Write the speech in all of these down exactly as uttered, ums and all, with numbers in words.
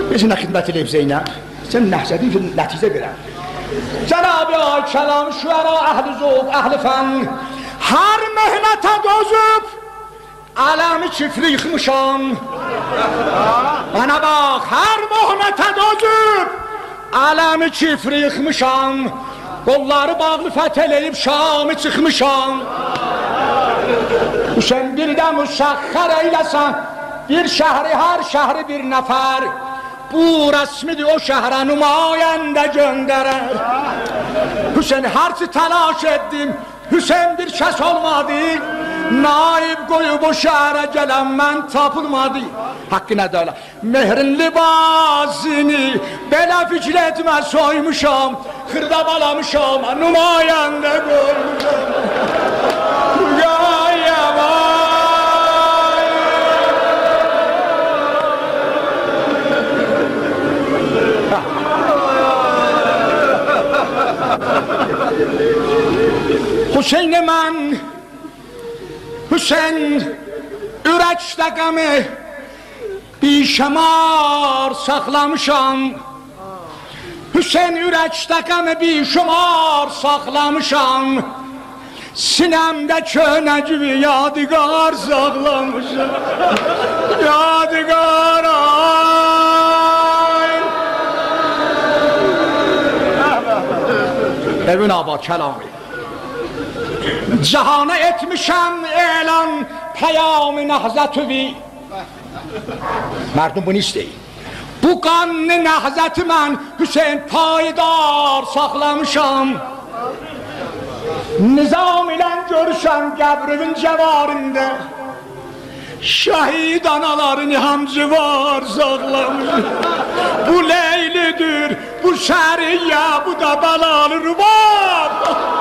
بزنه خدمت لیب زینب sen nəhzədin ki, nəticə verəm. Cənab-ı ay, kəlam, şüəra, əhl-i zövq, əhl-i fən, hər mehnətə dözüb, ələmi çifri yıxmışam. Bana bax, hər mehnətə dözüb, ələmi çifri yıxmışam. Qolları bağlı fəth eləyib, Şamı çıxmışam. Hüseyin bir də müsəxxər eyləsən, bir şəhri, hər şəhri bir nəfər. Bu rəsmidir o şəhərə nümayəndə göndərər. Hüseyin harçı təlaş etdim, Hüseyin bir kəs olmadı. Naib qoyub o şəhərə gələn mən tapılmadı. Haqqı nədə öyle? Mehrin libasını belə fikir etmə soymuşam. Xırda balamışam, nümayəndə qoymuşam. Hüseyin mən, Hüseyin ürəkdə qəmi bişəmar saxlamışam. Hüseyin ürəkdə qəmi bişəmar saxlamışam. Sinəmdə könə gibi yadigar saxlamışam. Yadigar ay. Evin abad kəlamı. Cihana etmişəm elan peyam-ı nəhzətüvi. Mərdum bunu istəyin. Bu qanlı nəhzəti mən Hüseyin payidar saxlamışam. Nizam ilə görüşəm qəbrinin cəvarində. Şəhid anaların hamcıvar saxlamışam. Bu leylidir, bu şəriyyə, bu da balalı rübab.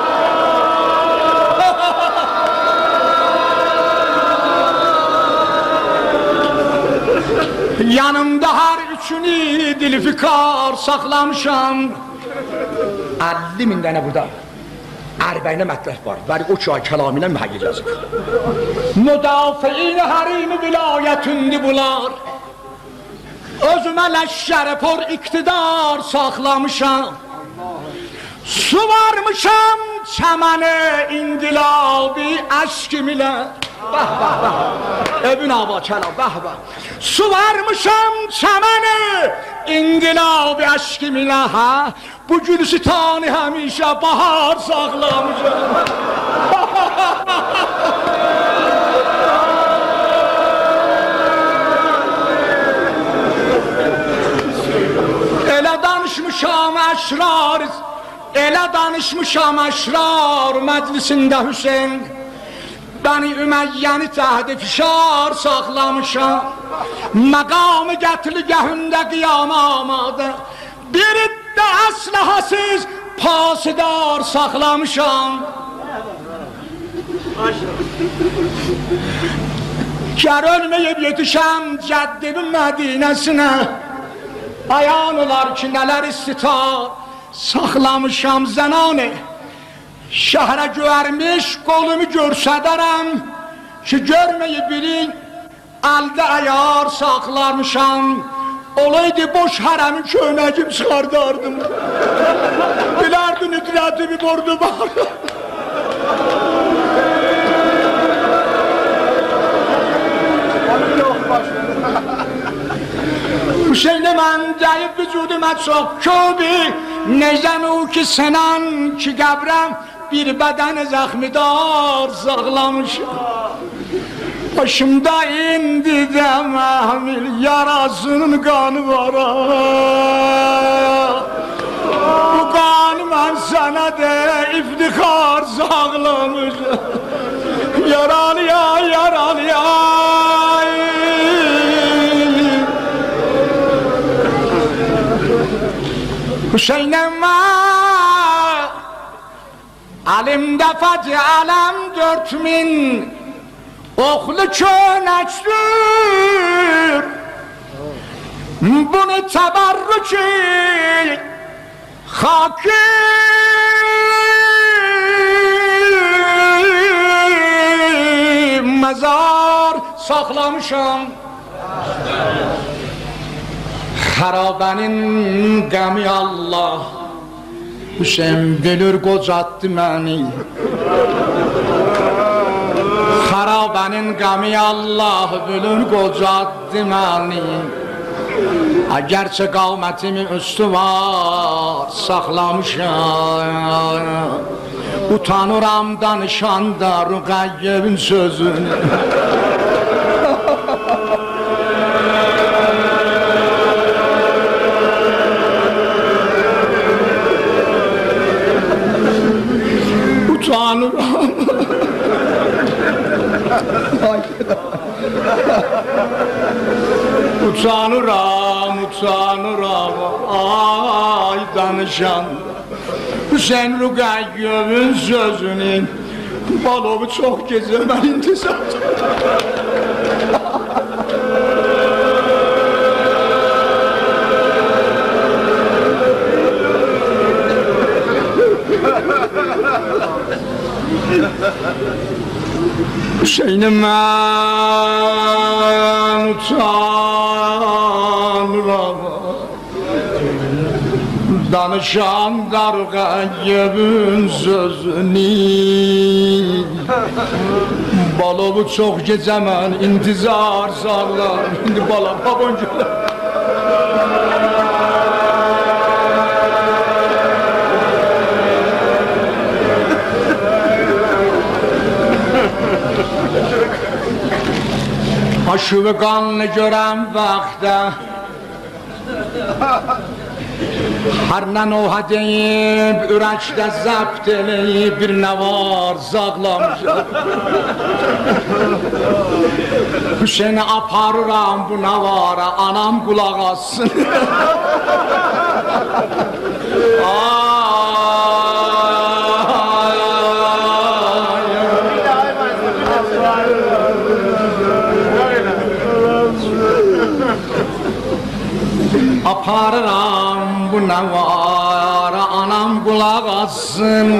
Yanımda hər üçünü dilfikar saxlamışam. əlli min dənə burada ərbəyinə mətləf var. Bəli, o ki ay kəlamı ilə mühəyyir yazır. Müdafiin hərimi vilayətündür bunlar. Özümə ləşşəri por iqtidar saxlamışam. Su varmışam çəməni indilabi əşkim ilə. Bəh, bəh, bəh. Ebün aba kəlam, bəh, bəh. Su varmışam çəməni indilabi əşkim ilə, hə? Bu gülüstani həmişə bahar saxlamışam. Elə danışmışam əşrar, elə danışmışam əşrar məclisində Hüseyin. Bəni Üməyyəni təhdi fişar saxlamışam. Məqamı gətirgəhündə qiyama amadə. Biri də əsləhəsiz pasidar saxlamışam. Gər ölməyib yetişəm cəddimin mədinəsinə. Ayan olar ki nələr istitar saxlamışam zənanı. Şəhərə görmiş qolumu görsədərəm ki görməyib bilin əldə əyar saxlarmışam. Olaydı boş hərəmin köynəcim çıxardardım. Bilərdin üdrədi bir bordu var. Hüseyni mən deyib vücudumə çox köbi. Necəm o ki sənan ki qəbrəm bir bədən zəxmidar saxlamışam. Başımda indi də məhmil yarasının qanı var. Bu qanı mən sənə də iftixar saxlamışam. Yaralıya, yaralıya. Hüseyin'im var, əlimdə fəcə ələm dört min oxlu könəkdir. Bunu təbərrüki xaki məzar saxlamışam. Xarabənin qəmi Allah Hüseyin bilir qocattı məni Xarabənin qəmi Allah bilir qocattı məni Əgərçə qavmətimi üstü var saxlamışam Utanıram danışanda Rüqəyyəvin sözünü Utanıram Utanıram, utanıram Ay danışan Hüseyin Rüqəyyevin sözünün Balovu çox gecə mən intizar Hüseyin'im mən utanıram Danışan Rüqəyyevin sözünü Balovu çox gecə mən intizar sağlar İndi bala babon gülər Aşığı qanlı görəm vaxtda Hər nə noha deyib, ürəkdə zəbt eləyib Bir nə var zağlamışam Hüseyni aparıram bu nə vara, anam qulaq assın Aparıram bu nə var, anam qulaq assın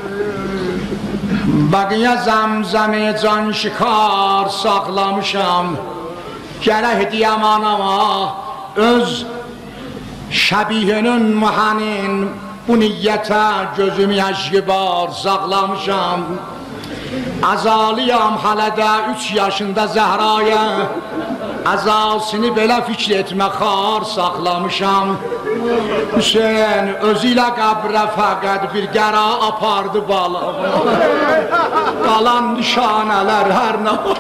Bəqiyə zəmzəmi can şikar saxlamışam Gərək deyəm anama öz şəbihinin mühənin Bu niyyətə gözüm yaşqibar saxlamışam Əzaliyam hələ də üç yaşında Zəhraya Əzasını belə fikr etmə xar saxlamışam Hüseyin özü ilə qəbrə fəqət bir qəra apardı balam Qalan nişanələr hər nə var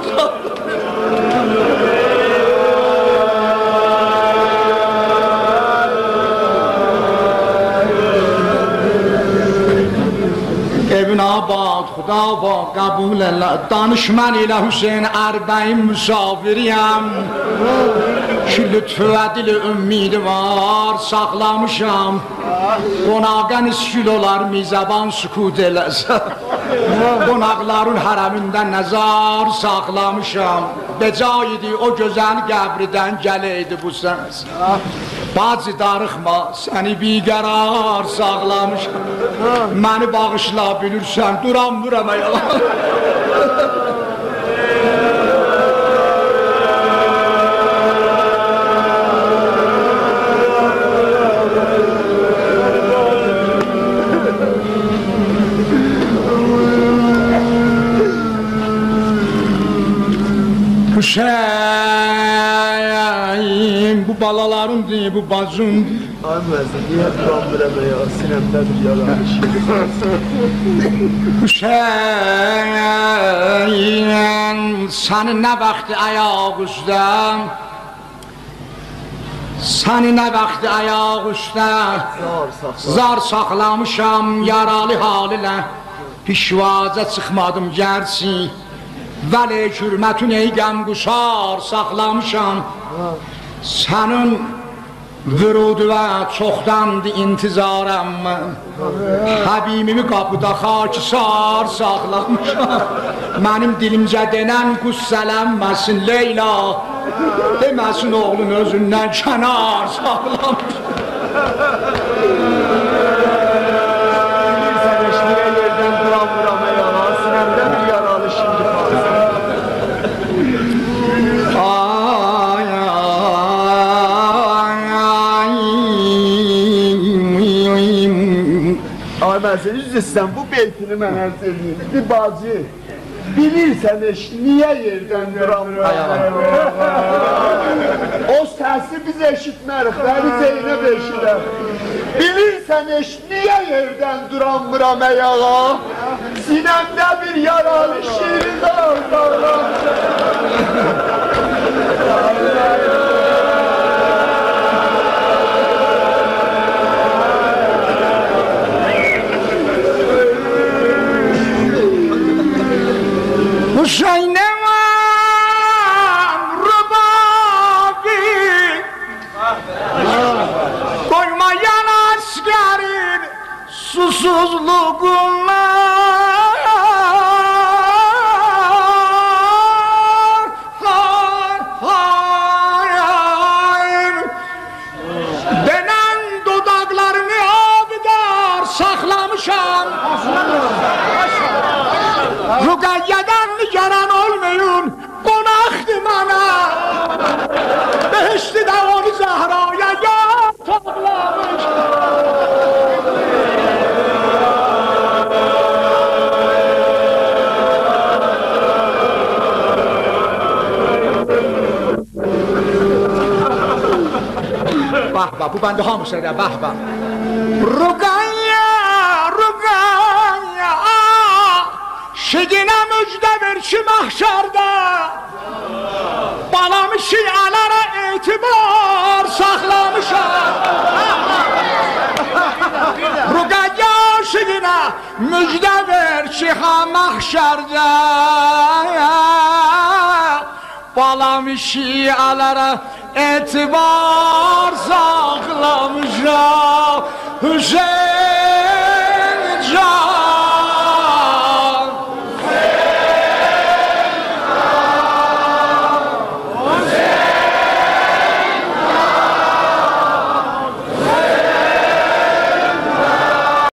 Evin abad, xuda abad, qəbul elə Danış mən ilə Hüseyin ərbəyin müsafiriyəm Ki lütfü ədili ümmidi var, saxlamışam Qonaqən iskil olar, mizəban sükut eləsə Qonaqların hərəmində nəzar saxlamışam Beca idi o gözəl qəbridən gələydi bu səs Bacı darıxma, səni biqərar saxlamışam Məni bağışla bilirsən, duram duram ayağa Hüseyin, bu balalarımdır, bu bacımdır Ay müəzzin, niyə duram verəmə ya, sinəmdədir yalanış Hüseyin, səni nə vaxtı ayaq üstə Səni nə vaxtı ayaq üstə Zar saxlamışam yaralı halinə Pişvazə çıxmadım gərsi Vəli hürmətün ey qəm quşar saxlamışam Sənin vürudu və çoxdandı intizarəm mən Həbibimi qapıda xakisar saxlamışam Mənim dilimcə denən qüssələnməsin Leyla Deməsin oğlun özündən kənar saxlamışam Bilirsən eşliyə yerdən duram vuramə yana Sinəmdə bir yaralı şimdi fazla Ay ay ay bilməzsin, üzr istəyirəm, bu beytini mənə söyləyim. Bir bacı, bilirsən eş, niyə yerdən duram? O səsi biz eşitmərik, bəli Zeynəb eşidər. Bilirsən eş, niyə yerdən duramıram ey ağa? Sinəmdə bir yaralı şirin dağlar. Hüseyin'im Rubabi koymayan askerin susuzluğuna denen dudaklarını abdar saklamışam. Rüqayyədən nigaran olmayın, qonaqdır mənə. Behişti də onu Zəhraya yar toplamış. Bax, bax, bu bəndə hamısı da, bax, bax. Rüqayyə, Rüqayyə, şiginə müjdə ver ki mahşərdə balamı şialara etibar saxlamışam. Rüqayyə şiginə müjdə ver ki mahşərdə balamı şialara etibar saxlamışam. Hüseyin can